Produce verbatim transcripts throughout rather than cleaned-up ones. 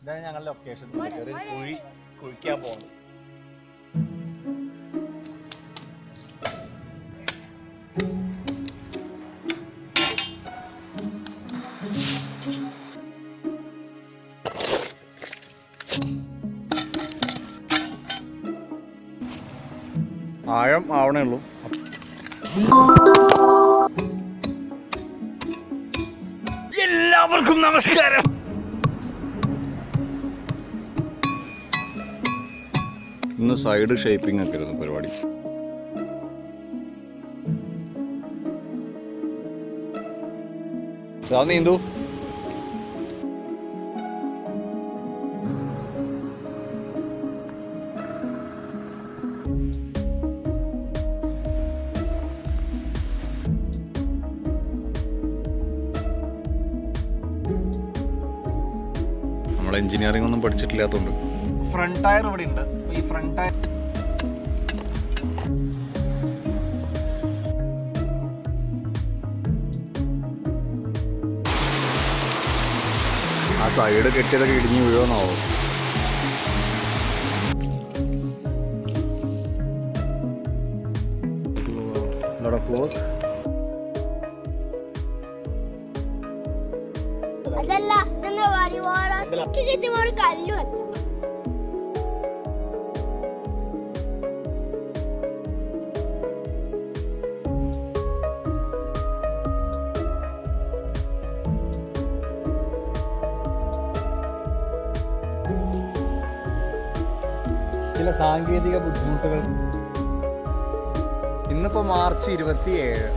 ഇതാണ് ഞങ്ങളുടെ ലൊക്കേഷൻ. ചെറിയ കുഴി കുഴിക്കാൻ പോകുന്നത്. ആഴം ആവണേ ഉള്ളൂ. എല്ലാവർക്കും നമസ്കാരം. ഇന്ന് സൈഡ് ഷേപ്പിംഗ് ഒക്കെ ആയിരുന്നു പരിപാടി. നീന്തു നമ്മൾ എഞ്ചിനീയറിംഗ് ഒന്നും പഠിച്ചിട്ടില്ലാത്തതുകൊണ്ട് ഫ്രണ്ട് ടയർ ഇവിടെ ഉണ്ട്. ഈ ഫ്രണ്ട് ടയർ ആ സൈഡ് കെട്ടിയതൊക്കെ ഇടിഞ്ഞു വീഴുമെന്നാവോ? അതല്ല കല്ലു എത്തണം. ചില സാങ്കേതിക ബുദ്ധിമുട്ടുകൾ. ഇന്നിപ്പോ മാർച്ച് ഇരുപത്തിയേഴ്.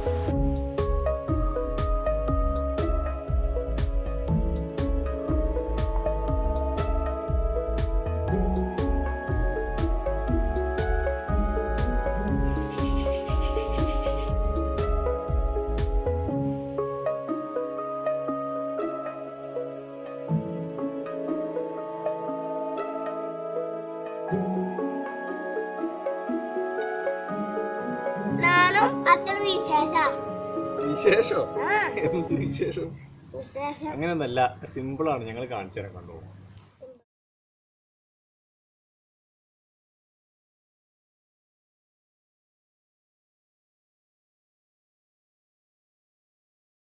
വിശേഷം? എന്ത് വിശേഷം? അങ്ങനെയൊന്നല്ല, സിമ്പിളാണ്. ഞങ്ങൾ കാണിച്ചു തരാൻ. കണ്ടോ?